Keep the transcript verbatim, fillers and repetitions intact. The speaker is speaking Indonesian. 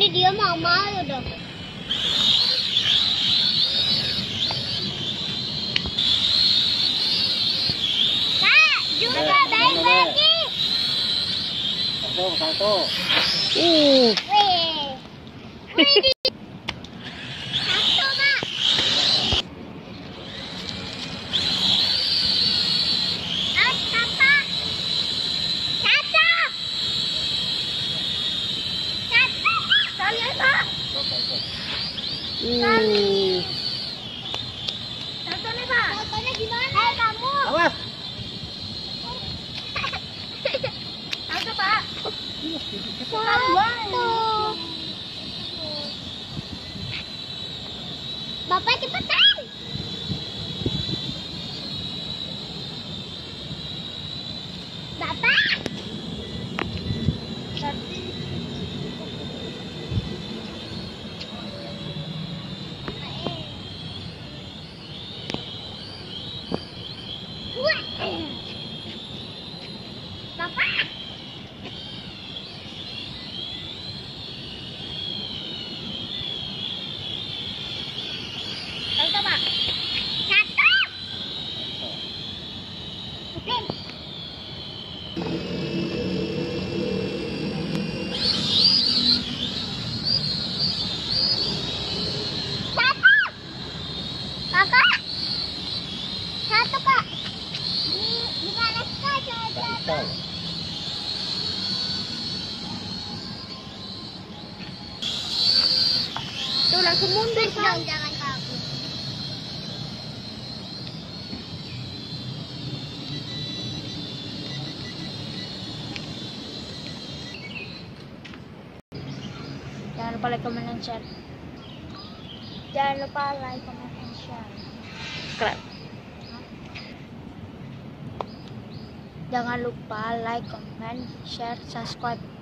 ini dia mau malu dong. Kak, juga baik lagi. Satu, satu. Uh. Wih. Wih. Satu, Kak. Ah, satu. Satu. Satu. Sorry, Pak. Uh. Satu nih, Pak. Satunya gimana? Eh, kamu. Awas. Satu, Pak. Satu. Bapak cepetan. Bapak. Bapak. Satu, Pak. Satu. Oke. Satu. Kakak. Satu, Kak. Di di mana Kak? Satu. Tuh langsung mundur, Kak. Jangan takut. Jangan lupa like, comment, and share. Jangan lupa like, comment, and share. Subscribe. Jangan lupa like, comment, share, subscribe.